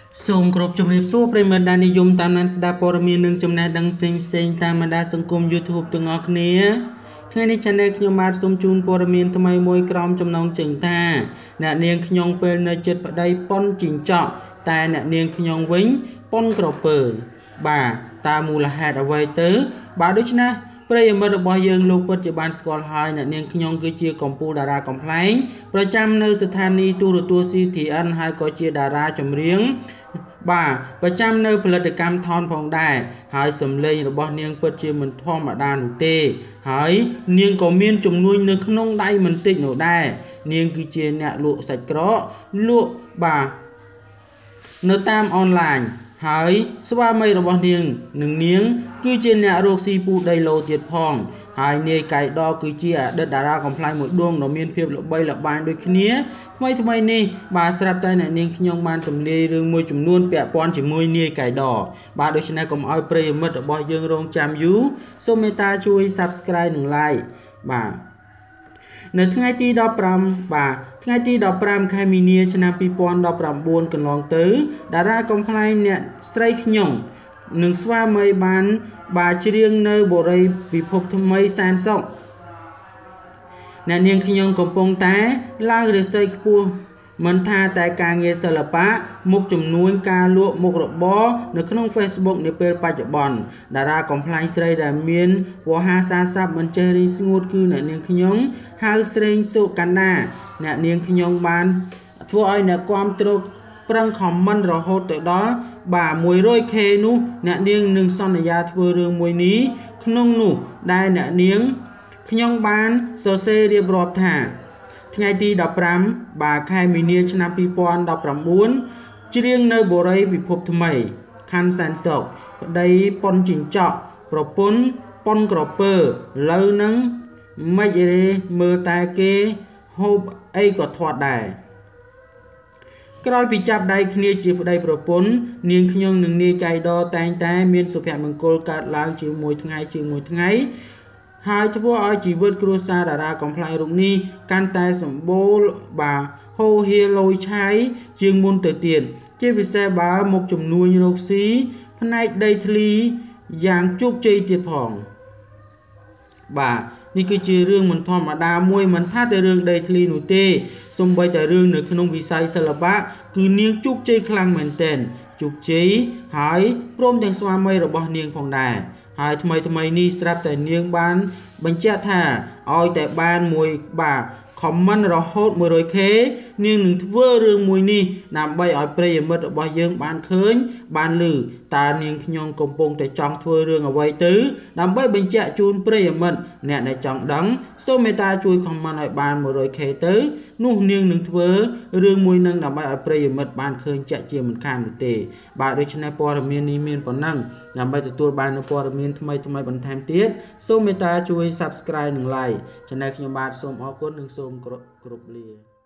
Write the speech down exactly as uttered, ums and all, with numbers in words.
សូមគោរពជំរាបសួរប្រិយមិត្តដែលនិយមតាមដានស្ដាប់ព័ត៌មាននិងចំណេះដឹងផ្សេងផ្សេងតាមបណ្ដាសង្គម YouTube ទាំងអស់គ្នាថ្ងៃនេះ Channel ខ្ញុំបាទសូមជូនព័ត៌មានថ្មីមួយក្រោមចំណងជើងថាអ្នកនាងខ្ញុំពេលនៅចិត្តប្តីប៉ុនជីងចក់តែអ្នកនាងខ្ញុំវិញប៉ុនក្រពើបាទតើមូលហេតុអ្វីទៅបាទដូច្នេះប្រិយមិត្តរបស់យើងលោកពិតជាបានស្គាល់ហើយអ្នកនាងខ្ញុំគឺជាកំពូលតារាកំ pl ែងប្រចាំនៅស្ថានីយ៍ទូរទស្សន៍ ซี ที เอ็น ហើយក៏ជាតារាចម្រៀងបាទប្រចាំនៅផលិតកម្មថនផងដែរហើយសម្លេងរបស់នាងពិតជាមិនធម្មតានោះទេហើយនាងក៏មានជំនួយនៅក្នុងដៃមិនតិចនោះដែរនាងគឺជាអ្នកលក់សាច់ក្រកលក់បាទនៅតាមអនឡាញហើយស្វាមីរបស់នាងនឹងនាងគឺជាអ្នករកស៊ីពូដីឡូទៀតផងហើយនាយកៃដគឺជាអតីតតារាកំ pl ែងមួយដួងដ៏មានភាពល្បីល្បាញដូចគ្នាថ្មីថ្មីនេះបាទស្រាប់តែអ្នកនាងខ្ញុំបានទម្លាយរឿងមួយចំនួនពាក់ព័ន្ធជាមួយនាយកៃដបាទដូច្នេះកុំឲ្យប្រិយមិត្តរបស់យើងរងចាំយូរសូមមេត្តាជួយ Subscribe និង Like បាទនៅថ្ងៃទីដប់ប្រាំបាទថ្ងៃទីដប់ប្រាំខែមីនាឆ្នាំពីរពាន់ដប់ប្រាំបួនកន្លងទៅតារាកំ pl ែងអ្នកស្រីខ្ញុំនឹងស្វាមីបានបាទច្រៀងនៅបុរីពិភពថ្មីសែនសុខអ្នកនាងខ្ញុំកំពុងតែឡើងរាសីខ្ពស់មិនថាតែការងារសិល្បៈមុខជំនួញការលក់មុខរបរនៅក្នុង Facebook នាពេលបច្ចុប្បន្នតារាកំ pl ែងស្រីដែលមានវោហារស័ព្ទមិនចេះរីស្ងួតគឺអ្នកនាងខ្ញុំហៅស្រេងសុកណ្ណាអ្នកនាងខ្ញុំបានធ្វើឲ្យអ្នកគាំទ្រប្រឹង comment រហូតទៅដល់បាទ មួយរយខេ នោះអ្នកនាងនឹងសន្យាធ្វើរឿងមួយនេះក្នុងនោះដែលអ្នកនាងខ្ញុំបានសរសេររៀបរាប់ថាថ្ងៃទីដប់ប្រាំបាទខែមីនាឆ្នាំពីរពាន់ដប់ប្រាំបួនច្រៀងនៅបុរីពិភពថ្មីខណ្ឌសែនសុខប្តីប៉ុនជីងចក់ប្រពន្ធប៉ុនក្រពើលើនឹងមិនរេមើលតែគេហូបអីក៏ធាត់ដែរក្រោយពីចាប់ដៃគ្នាជាប្តីប្រពន្ធនាងខ្ញុំនិងនាយកៃដតែងតែមានសុភមង្គលកើតឡើងជាមួយថ្ងៃជាមួយថ្ងៃហើយធ្វើឲ្យជីវិតគ្រួសារតារាកំ pl ែងរូបនេះកាន់តែសម្បូរបាទហូរហៀរលយឆាយជាងមុនទៅទៀតជាពិសេសបើមុខជំនួញរកស៊ីផ្នែកដីធ្លីយ៉ាងជោគជ័យទៀតផងបាទនេះគឺជារឿងមិនធម្មតាមួយមិនថាតែរឿងដីធ្លីនោះទេសូម្បីតែរឿងនៅក្នុងវិស័យសិល្បៈគឺនាងជោគជ័យខ្លាំងមែនទែនជោគជ័យហើយព្រមទាំងស្វាមីរបស់នាងផងដែរហើយថ្មីថ្មីនេះស្រាប់តែនាងបានបញ្ជាក់ថាឲ្យតែបានមួយបាទ comment រហូត មួយរយខេ នាងនឹងធ្វើរឿងមួយនេះដើម្បីឲ្យប្រិយមិត្តរបស់យើងបានឃើញបានឮតើនាងខ្ញុំកំពុងតែចង់ធ្វើរឿងអ្វីទៅដើម្បីបញ្ជាក់ជូនប្រិយមិត្តអ្នកដែលចង់ដឹងសូមមេត្តាជួយ comment ឲ្យបាន មួយរយខេ ទៅនោះនាងនឹងធ្វើរឿងមួយនឹងដើម្បីឲ្យប្រិយមិត្តបានឃើញជាក់ជាមិនខាននោះទេបាទដូច្នេះព័ត៌មាននេះមានប៉ុណ្ណឹងដើម្បីទទួលបាននូវព័ត៌មានថ្មីថ្មីបន្ថែមទៀតសូមមេត្តាជួយ Subscribe និង Like ចំណែកខ្ញុំបាទសូមអរគុណនិងសូមគោរពលា